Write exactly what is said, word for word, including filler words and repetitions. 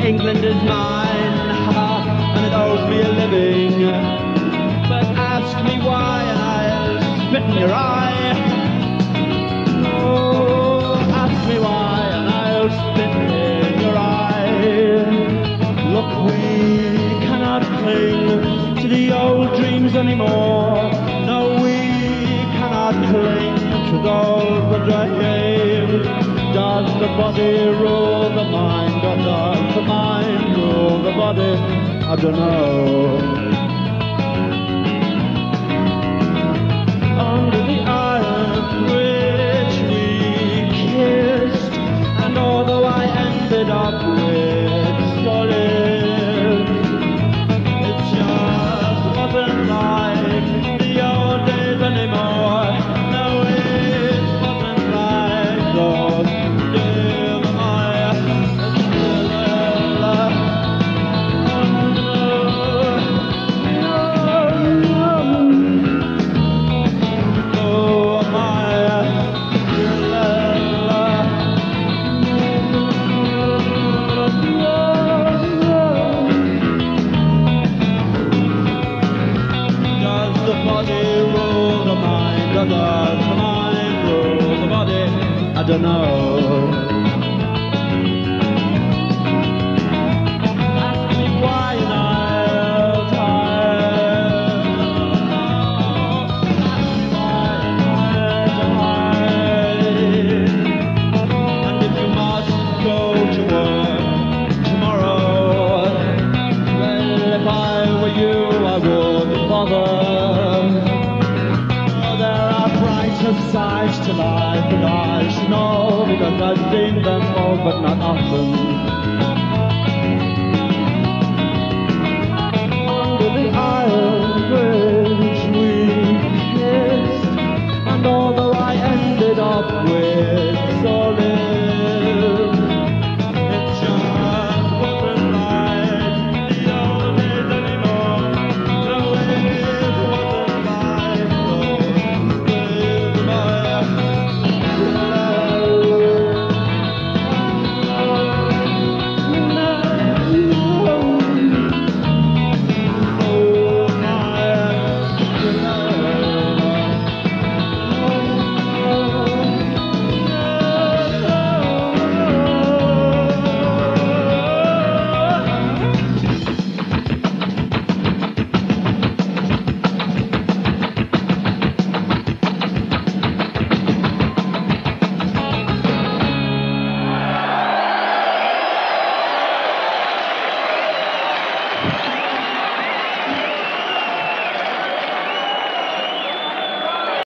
England is mine, and it owes me a living. But ask me why, and I'll spit in your eye. Oh, ask me why, and I'll spit in your eye. Look, we cannot cling to the old dreams anymore. No, we cannot cling to those dreams. Does the body rule the mind, or does the mind rule the body? I don't know. Under the iron which we kissed, and although I ended up with solid, it just wasn't like the old days anymore. No, it wasn't like those. Still I, still I, does the mind rule the body? I don't know. Ask me why and I'll tell. Ask me why and I'll hide. And if you must go to work tomorrow, well, if I were you, I wouldn't bother. Sides to life, and I should know, because I've seen them all but not often.